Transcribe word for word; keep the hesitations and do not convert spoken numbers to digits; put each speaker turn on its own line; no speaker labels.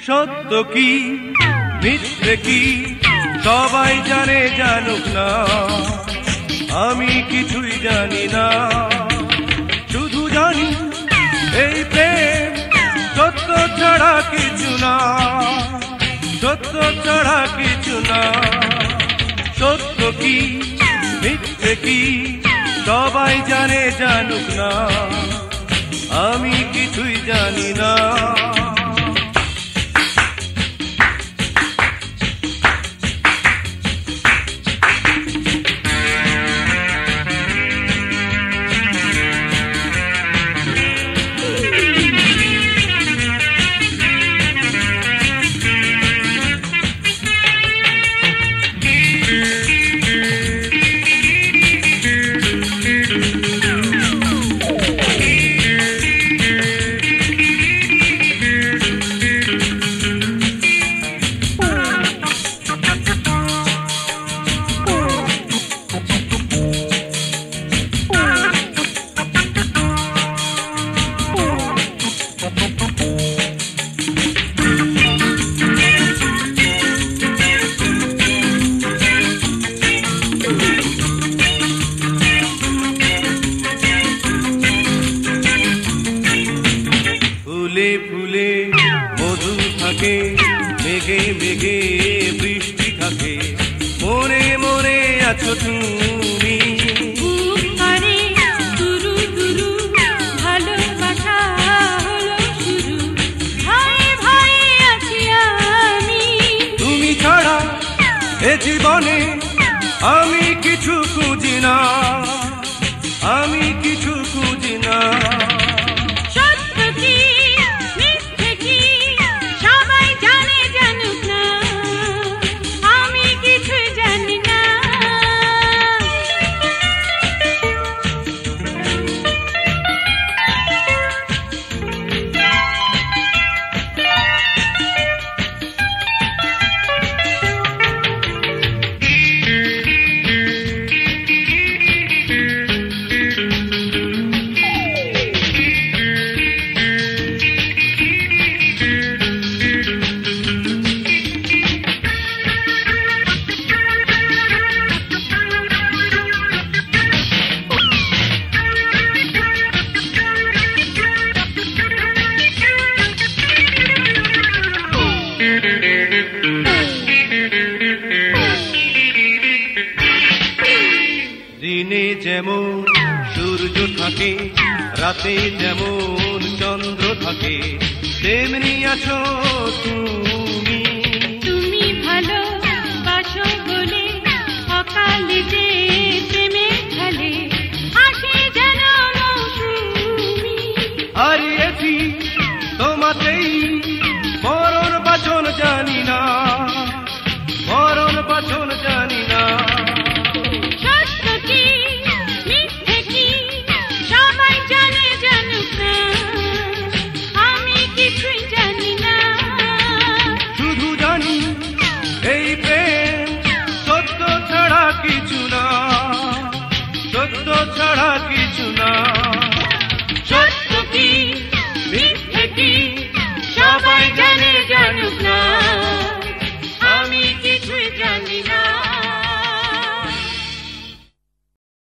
সত্য কি মিথ্যে কি সবাই জানে জানুক না, আমি কিছুই জানি না। শুধু জানি এই প্রেম সত্য ছাড়া কিছু না, সত্য ছাড়া কিছু না। সত্য কি মিথ্যে কি সবাই জানে জানুক না, আমি কিছুই জানি না। ফুলে ফুলে মধু থাকে, মেঘে মেঘে বৃষ্টি থাকে, মনে মনে আছো তুমি। তুমি ছাড়া এ জীবনে আমি কিছু খুঁজি না, আমি কিছু খুঁজি না। দিনে যেমন সূর্য থাকে, রাতে যেমন চন্দ্র থাকে, তেমনি আছো তুমি।
তুমি ভালো বাসো বলে সকালে যে প্রেমে ঢালে আসে যেন মৌসুমি।
হারিয়েছি তোমাতেই মরণ বাঁচন জানি না, মরণ বাঁচন জানি না। এই প্রেম সত্য ছাড়া কিছু না, সত্য ছাড়া কিছু না।
সত্য কি মিথ্যে কি সবাই জানে।